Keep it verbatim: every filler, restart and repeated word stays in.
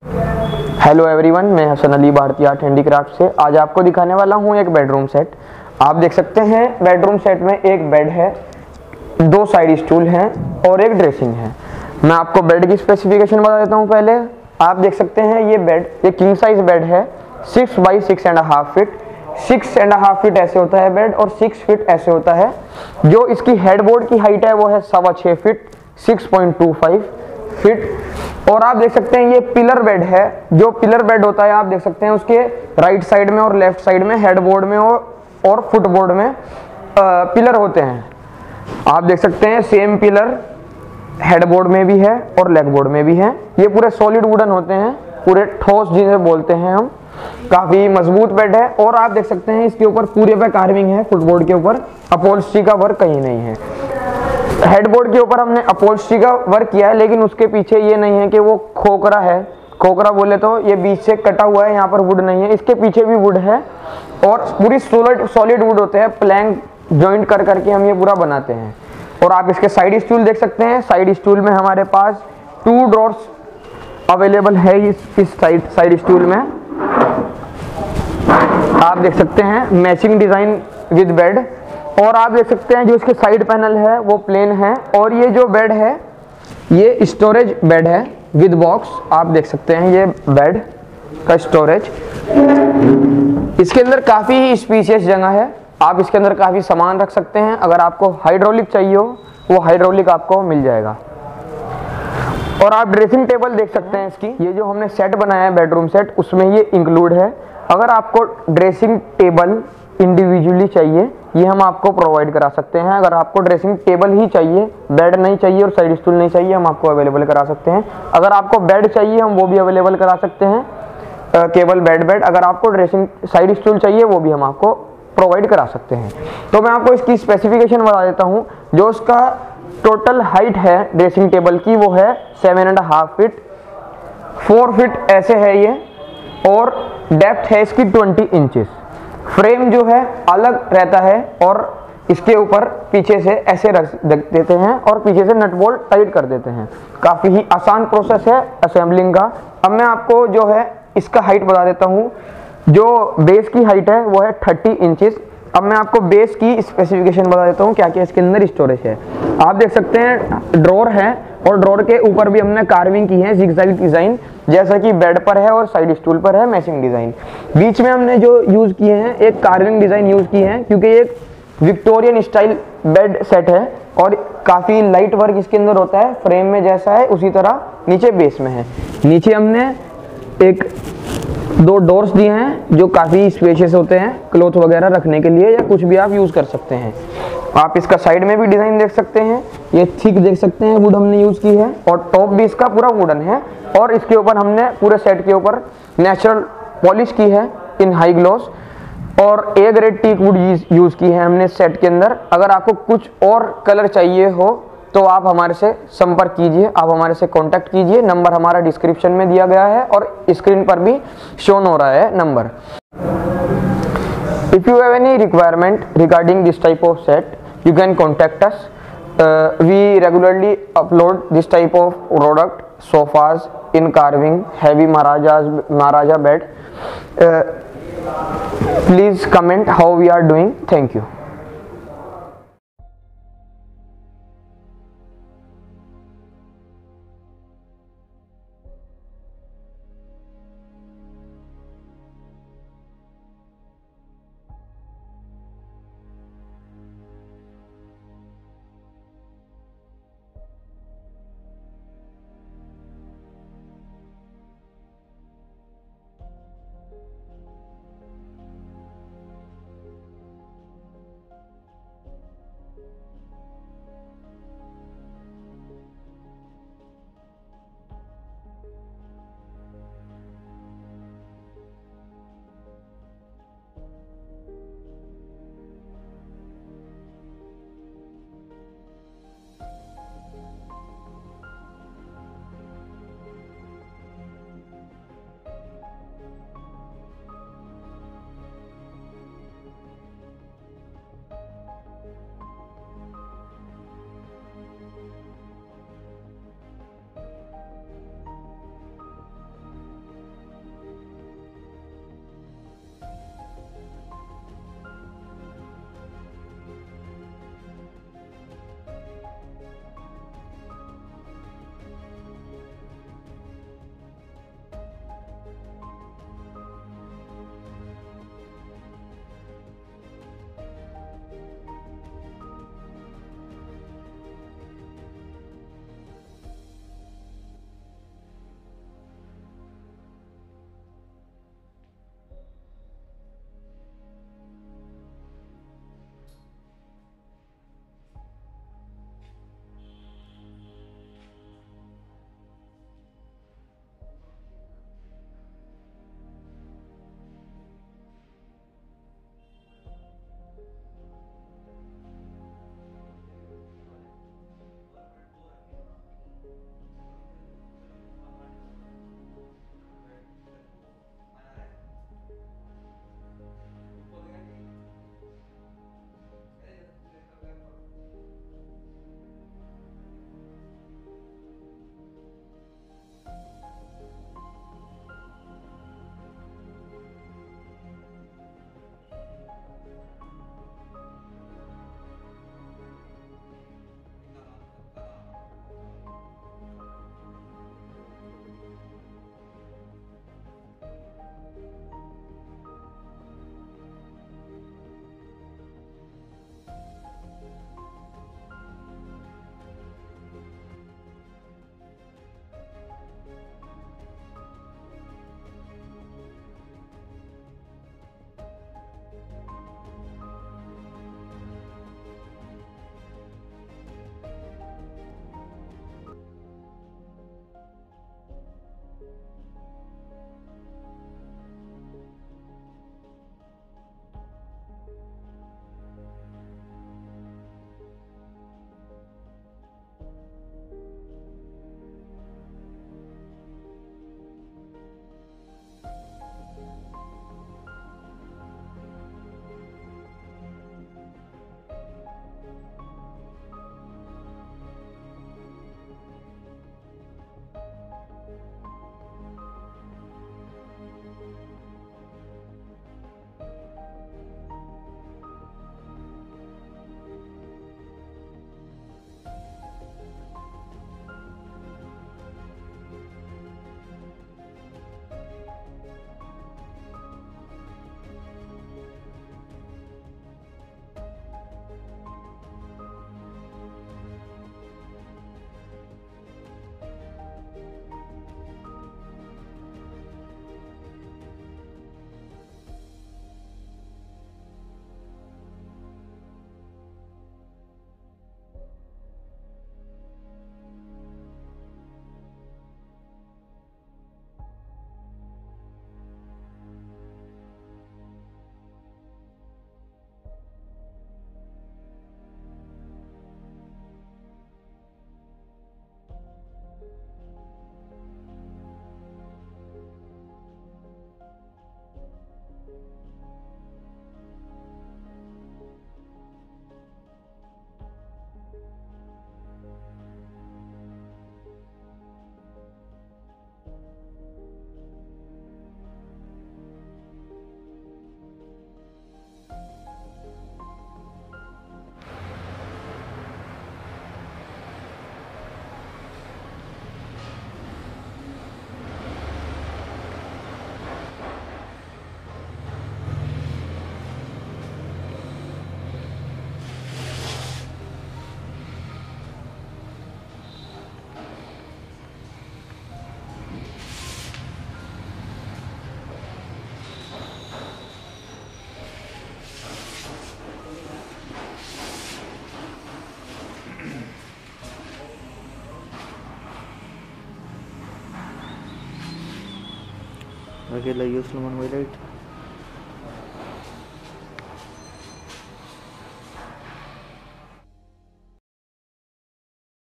Hello everyone, मैं हसन अली भारतीय art handicraft से आज आपको दिखाने वाला हूं एक बेडरूम सेट। आप देख सकते हैं बेडरूम सेट में एक बेड है, दो साइड स्टूल हैं और एक ड्रेसिंग है। मैं आपको बेड की स्पेसिफिकेशन बता देता हूं। पहले आप देख सकते हैं ये बेड ये किंग साइज बेड है, six by six and half feet. Six and half feet ऐसे होता है बेड और सिक्स फीट ऐसे होता है। जो इसकी हेडबोर्ड की हाइट है वो है सवा छः फीट, six point two five feet. और आप देख सकते हैं ये पिलर बेड है। जो पिलर बेड होता है आप देख सकते हैं उसके राइट साइड में और लेफ्ट साइड में हेडबोर्ड में और, और फुटबोर्ड में आ, पिलर होते हैं। आप देख सकते हैं सेम पिलर हेडबोर्ड में भी है और लेग बोर्ड में भी है। ये पूरे सॉलिड वुडन होते हैं, पूरे ठोस जिसे बोलते हैं हम। काफी मजबूत बेड है और आप देख सकते हैं इसके ऊपर पूरे पे कार्विंग है। फुटबोर्ड के ऊपर अपहोल्स्ट्री का वर्क कहीं नहीं है। हेडबोर्ड के ऊपर हमने अपहोल्स्ट्री का वर्क किया है, लेकिन उसके पीछे ये नहीं है कि वो खोखरा है। खोखरा बोले तो ये बीच से कटा हुआ है, यहाँ पर वुड नहीं है। इसके पीछे भी वुड है और पूरी सॉलिड सॉलिड वुड होते हैं। प्लैंक जॉइंट कर करके हम ये पूरा बनाते हैं। और आप इसके साइड स्टूल देख सकते हैं। साइड स्टूल में हमारे पास टू ड्रॉर्स अवेलेबल है। इस इस साइड साइड स्टूल में आप देख सकते हैं मैचिंग डिजाइन विद बेड। और आप देख सकते हैं जो इसके साइड पैनल है वो प्लेन है। और ये जो बेड है ये स्टोरेज बेड है विद बॉक्स। आप देख सकते हैं ये बेड का स्टोरेज। इसके अंदर काफ़ी स्पेशियस जगह है। आप इसके अंदर काफ़ी सामान रख सकते हैं। अगर आपको हाइड्रोलिक चाहिए हो वो हाइड्रोलिक आपको मिल जाएगा। और आप ड्रेसिंग टेबल देख सकते हैं इसकी। ये जो हमने सेट बनाया है बेडरूम सेट उसमें ये इंक्लूड है। अगर आपको ड्रेसिंग टेबल इंडिविजुअली चाहिए ये हम आपको प्रोवाइड करा सकते हैं। अगर आपको ड्रेसिंग टेबल ही चाहिए, बेड नहीं चाहिए और साइड स्टूल नहीं चाहिए, हम आपको अवेलेबल करा सकते हैं। अगर आपको बेड चाहिए हम वो भी अवेलेबल करा सकते हैं, आ, केवल बेड बेड। अगर आपको ड्रेसिंग साइड स्टूल चाहिए वो भी हम आपको प्रोवाइड करा सकते हैं। तो मैं आपको इसकी स्पेसिफिकेशन बता देता हूँ। जो उसका टोटल हाइट है ड्रेसिंग टेबल की वो है seven and half feet, four feet ऐसे है ये। और डेप्थ है इसकी ट्वेंटी इंचेस। फ्रेम जो है अलग रहता है और इसके ऊपर पीछे से ऐसे रख देते हैं और पीछे से नट बोल्ट टाइट कर देते हैं। काफ़ी ही आसान प्रोसेस है असेंबलिंग का। अब मैं आपको जो है इसका हाइट बता देता हूँ। जो बेस की हाइट है वो है थर्टी इंचेस। अब मैं आपको बेस की स्पेसिफिकेशन बता देता हूँ क्या क्या इसके अंदर स्टोरेज है। आप देख सकते हैं ड्रॉर है और ड्रॉर के ऊपर भी हमने कार्विंग की है जिगजैग डिजाइन, जैसा कि बेड पर है और साइड स्टूल पर है मैचिंग डिजाइन। बीच में हमने जो यूज किए हैं एक कार्विंग डिजाइन यूज की है, क्योंकि एक विक्टोरियन स्टाइल बेड सेट है और काफी लाइट वर्क इसके अंदर होता है। फ्रेम में जैसा है उसी तरह नीचे बेस में है। नीचे हमने एक दो डोर्स दिए हैं जो काफ़ी स्पेशियस होते हैं क्लॉथ वगैरह रखने के लिए, या कुछ भी आप यूज़ कर सकते हैं। आप इसका साइड में भी डिज़ाइन देख सकते हैं। ये थिक देख सकते हैं वुड हमने यूज़ की है और टॉप भी इसका पूरा वुडन है। और इसके ऊपर हमने पूरे सेट के ऊपर नेचुरल पॉलिश की है इन हाई ग्लॉस और A grade teak wood use की है हमने सेट के अंदर। अगर आपको कुछ और कलर चाहिए हो तो आप हमारे से संपर्क कीजिए, आप हमारे से कांटेक्ट कीजिए। नंबर हमारा डिस्क्रिप्शन में दिया गया है और स्क्रीन पर भी शोन हो रहा है number. If you have any requirement regarding this type of set you can contact us. We regularly upload this type of product, sofas in carving, heavy maharajas maharaja bed. Uh, please comment how we are doing. Thank you. अकेला यूज लमन वाइलाइट